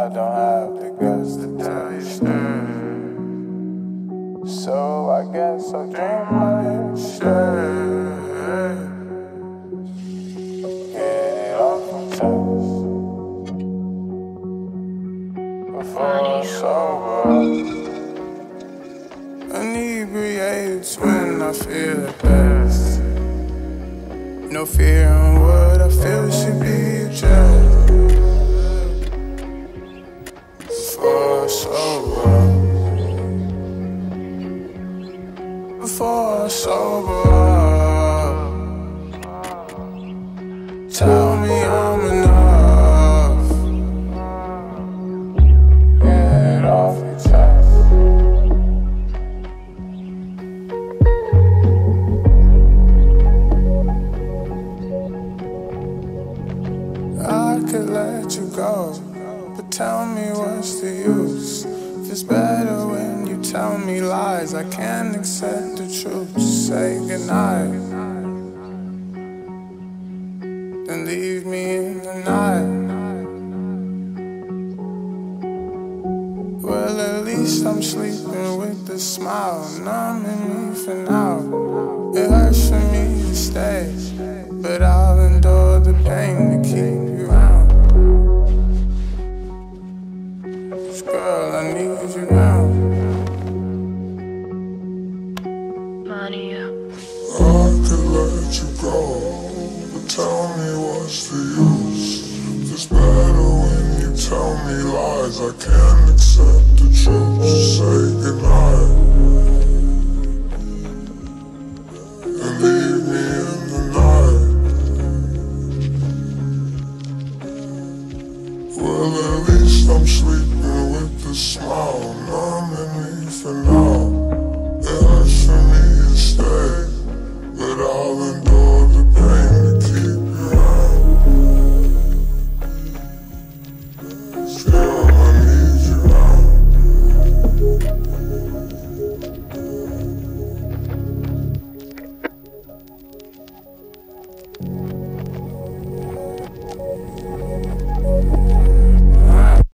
I don't have the guts to tell you straight. So I guess I'll dream my lips straight. Get it off my chest before I sober up. Inebriates when I feel the best. No fear in what I feel should be addressed. Before I sober up. Before I sober up. Tell me I'm enough. Get it off your chest. I could let you go, but tell me what's the use? If it's better when you tell me lies, I can't accept the truth. Just say goodnight, then leave me in the night. Well, at least I'm sleeping with a smile, numbing me for now. It hurts for me to stay, but I'll endure the pain to keep you around. 'Cause girl, I need you now. Money. I could let you go, but tell me what's the use? If it's better when you tell me lies, I can't accept the truth. Just say goodnight and leave me in the night. Well, at least I'm sleeping